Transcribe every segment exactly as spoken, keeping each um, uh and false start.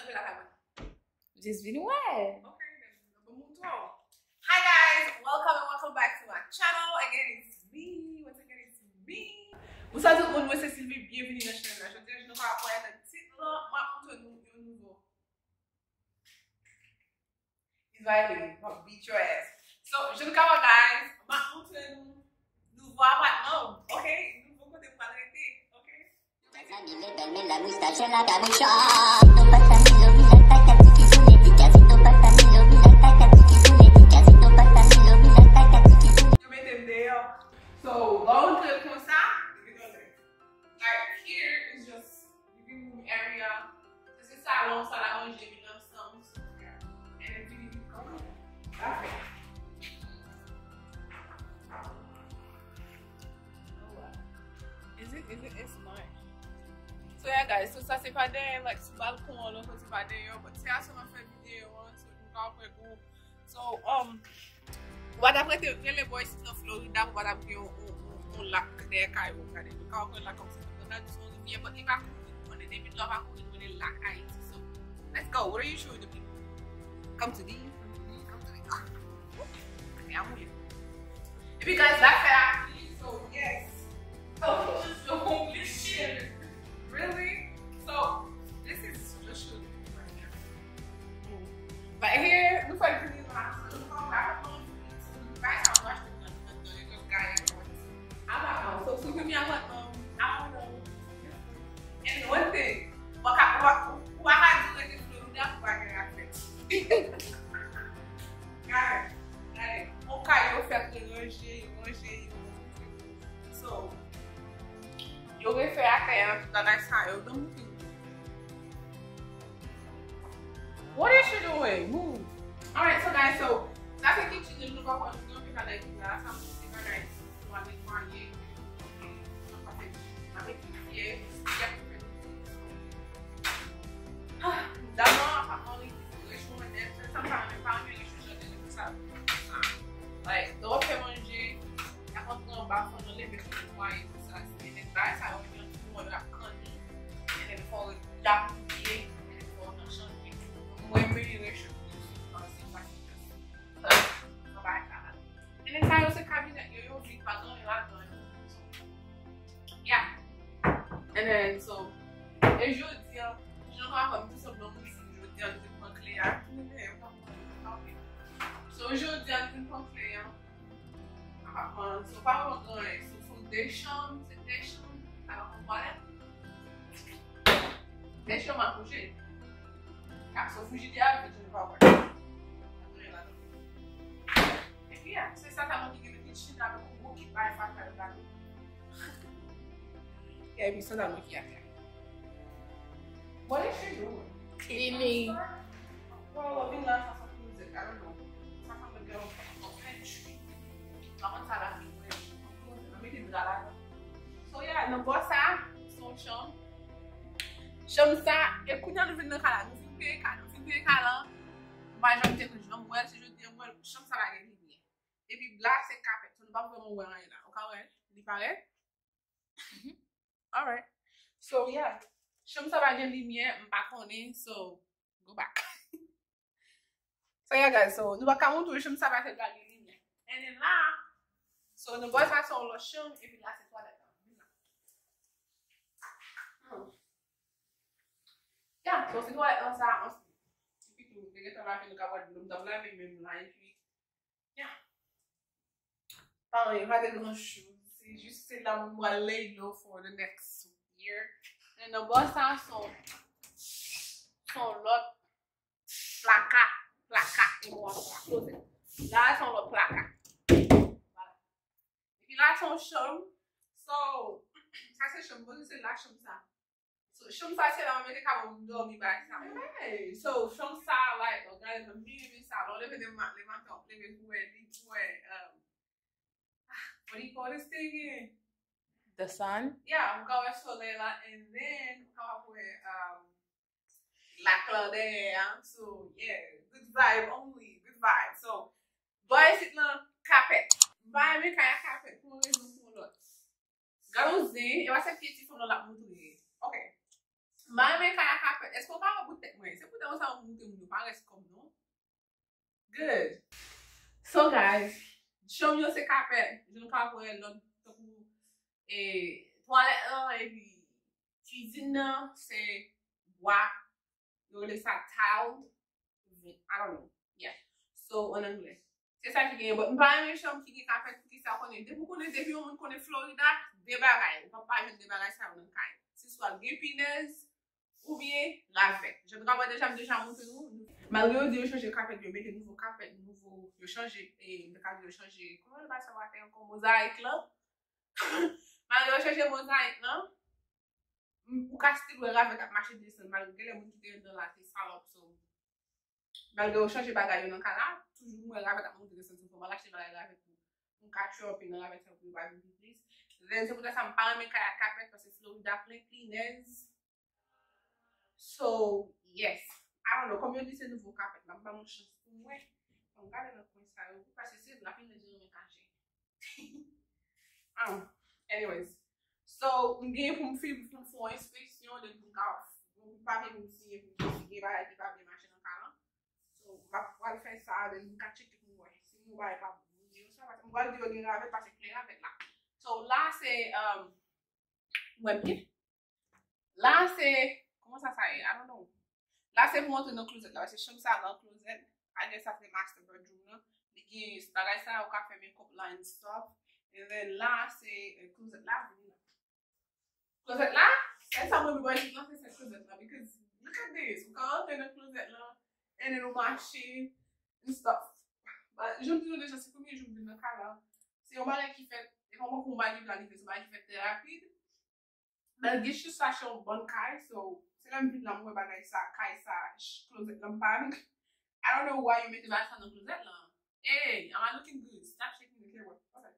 Just been away. Okay, then move on. Hi guys, welcome and welcome back to my channel. Again, it's me. Once again, it's me. Vous savez tout le monde, moi c'est Sylvie, bienvenue dans la chaîne. Je dis, je ne vais pas avoir un titre là, moi pour nous un nouveau. Il va aller, va beat your ass. So, je ne sais pas guys, moi pour nous nouveau appartement, ok? Nouveau côté pour arrêter, ok? La moustache et la capucha. No pasa ni lo mira taca tiki sune tica. No pasa ni lo mira taca tiki sune tica. No pasa ni lo mira taca tiki sune. You entendeu? So, long clip comme ça. Alright, here is just living room area. This is salon, salle à manger, we love some. And then we need to come on. That's it. Is it? Is it? It's not. So yeah guys, so ça c'est pas des like sous balcon là, ça c'est pas des yo, but c'est à ce moment fait vidéo on so nous après go. So um what après te les boys in Florida what I'm going on lac des cailloux regardez. Le cas on lac comme ça. On a du son bien but il va on est des vidéos va courir on est lac Haïti. So let's go. What are you showing the people? Come to these. Come to these. Okay, I'm with you. If you guys like that, so yes. Oh, just so homeless shit. Really? So this is just shoot right here. Mm. But here, look like the last one. Look back on you guys have watched the the guy. I'm not so so give me a what um I don't know. And one thing, what what what I do like this little that's why I get access. Guys, like okay, you feel the energy, energy. So eu vou ver a cara da nessa eu don't think. What is she doing? Move. Alright, so guys, so that's a kitchen in the back one. Don't be like that. I'm going to guys one in one year. I'm making here. That one, I'm only situation with them. Sometimes I found you should in the south. Like, the open one, I want to go back from the living room. Why? Guys, I only want to do that country and then for that year and then for the show when we relation because it's like just so back that and then I also cabinet you will be pas on là yeah and then so et je dis je ne vois pas tout simplement si je dis un peu clair so je dis un peu clair so par contre so foundation foundation alors on voit deixa eu uma fugir ah, se eu fugir de árvore, eu não vou guardar e puis você está muito que ele te dá com o que vai fazer da e aí você dá muito aqui what is she doing? Cleaning. Well, I've been learning some music, I don't know some of the girls of country I'm on top of it I'm making that so yeah, não gosta son chão. Chão ça, e quando eu vim na cara, não vim ver cara, não vim ver cara. Mas já me tem que não moer, se eu tenho moer, chão ça vai ganhar dinheiro. E puis black c'est carpet, tu não vai ver moer ainda, ok ouais? Ele paraît? Alright. So yeah, chão ça vai ganhar dinheiro, me pas connaît, so go back. So yeah guys, so nous va quand on chão ça va faire ganhar dinheiro. And then là, so nous boys va sur le chão et puis là c'est toilette. Yeah, so c'est quoi ça on puis tout les gars va faire le cabot de l'homme là même là et puis yeah pareil pas de grand chose c'est juste c'est là on va lay low for the next year and the boss ça son son lot placard placard et moi là son lot placard voilà et puis là son chambre so ça c'est chambre c'est la chambre ça. So, chum sa se la mwen te ka mwen dormi ba sa. Hey, so chum sa like, o gade nan mi sa, lo leve de mat, le mat top, leve kwe, li kwe, um, what do you call this thing again? The sun? Yeah, mwen ka we soleil la, and then mwen ka we um, la cloudere, so yeah, good vibe only, good vibe. So, boy sit lan carpet, ba me kaya carpet, pou mwen rezon pou lot. Gado zen, e wase pieti foun la moutou ye. Okay. My make I happen kapet. Est-ce qu'on va reboot tête moi? C'est pour ça qu'on monte mon pas reste comme non. Good. So guys, show me your kapet. Je ne pas pour l'autre pour et toilette là et puis cuisine c'est bois. You really ça tiled. I don't know. Yeah. So en anglais. C'est ça qui gagne. Mais pas une chambre qui gagne kapet qui ça connaît. Depuis qu'on est depuis on connaît Florida, débarrasse. On pas juste débarrasser ça on en caille. C'est soit gépinez ou bien la vec. Je travaille déjà déjà monté nous. Malgré de changer carpet, je mettre nouveau carpet, nouveau, je changer et le cas de changer. Comment on va savoir faire encore mosaïque là? Malgré changer mosaïque là, pour casser le rave avec marcher descendre malgré les gens qui étaient dans la salope so. Malgré changer bagaille dans canal, toujours moi rave avec monter descendre pour l'acheter bagaille avec un catch-up et dans la avec ça pour va vite please. Then c'est pour ça ça me parle mais carpet parce que Florida plein cleaners. So, yes. I don't know, comme je dis, c'est nouveau carpet, je n'ai pas mon chance pour moi. On regarde dans le coin ça, parce que c'est la fin de journée me cacher. Um, anyways, so, je vais pour me faire pour faire une inspection de tout cas. Je ne vais pas faire comme si je vais pas bien marcher dans le canal. So, je vais pouvoir faire ça, je vais checker pour moi. Si je ne vais pas vous dire ça, je vais dire que je vais passer clair avec là. So, là, c'est, um, ouais, bien. Là, c'est, comment ça s'appelle? I don't know. Là, c'est pour montrer dans le closet. Là, c'est chambre ça dans le closet. I guess ça fait master bedroom. Là. Les gars, c'est ça, on peut faire make-up line stuff. Et then là, c'est le closet là. Closet là, c'est ça, moi, je vais lancer ce closet là. Because look at this. On peut rentrer dans le closet là. Et then on marcher and stuff. But, je me dis déjà, c'est combien de jours dans le cas là. C'est un balai qui fait, et comment on va planifier, c'est un balai qui fait très rapide. Mais je suis ça sur une bonne caille, so. C'est la même la moi bagay ça caille ça closet là pas. I don't know why you make the bath on the closet là. Hey, am I looking good? Stop shaking the camera. Okay.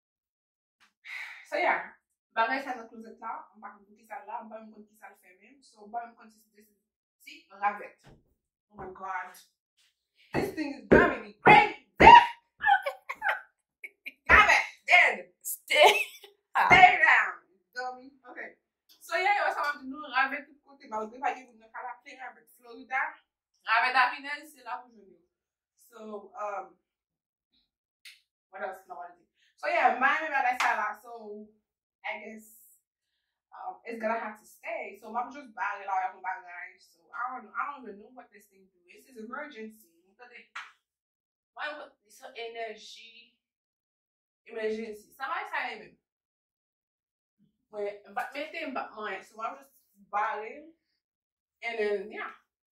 So yeah, bagay ça dans closet là, on va bouquer ça là, on va me connait qui ça le fait même. So on va me connait si ravette. Oh my god. This thing is driving me crazy. Ravette, dead. Stay. Stay down. Dummy. Okay. So yeah, yo, ça va me dire ravette tout côté, malgré pas que vous ne parlez pas plein ravette Florida. Ravette à finesse, c'est là pour je So, um, what else can I do? So yeah, Miami like that, so I guess um, it's gonna have to stay. So I'm just buying it out of my guys. So I don't know, I don't even know what this thing do. This is emergency. Why would this energy emergency? Somebody say even. But METEM but mine. So I'm just buying and then yeah.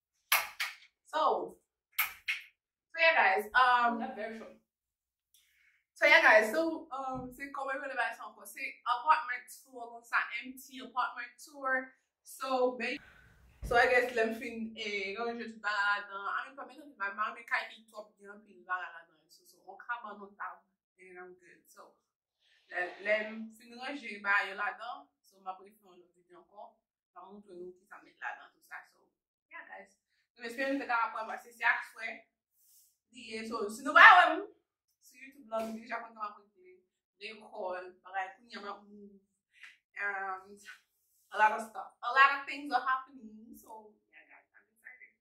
So So yeah guys, um that's very short. So yeah guys, so um c'est comment je vais faire ça encore. C'est apartment tour comme ça, empty apartment tour. So so I guess let me fin eh quand je suis là dedans, I mean comme ma maman me kai qui top bien puis là là dedans. So so on come on table and I'm good. So let me fin ranger ba yo là dedans. So ma préfère faire une vidéo encore. Va montrer nous qui ça met là dedans tout ça. So yeah guys. So j'espère que vous avez appris parce que c'est à souhait. So, si nous voyons sur YouTube, là, nous déjà content à côté des calls, pareil, qu'on y a move, and a lot of stuff. A lot of things are happening. So, yeah, guys, I'm excited.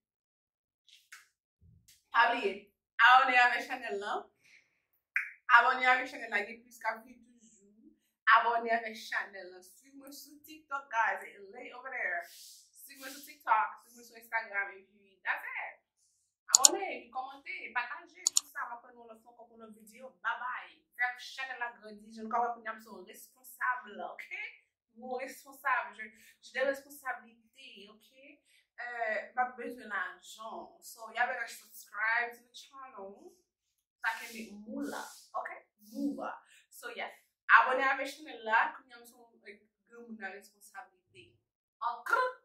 Allez, abonnez à la chaîne là. Abonnez à la chaîne là, il y a plus qu'à vivre toujours. Abonnez à la chaîne là. Suivez-moi sur TikTok, guys. It's late over there. Suivez-moi sur TikTok, suivez-moi sur Instagram, et puis that's it. Abonnez, commentez, partagez tout ça. Après, nous le faisons pour notre vidéo. Bye bye. Faire chaque la grandi. Je ne crois pas que nous sommes responsables, ok? Nous responsables. J'ai des responsabilités, ok? Euh, pas besoin d'argent. So, y'all better subscribe to the channel. So I can make moolah, ok? Moolah. So, yeah. Abonnez à la chaîne là. Nous sommes des responsabilités. Ok?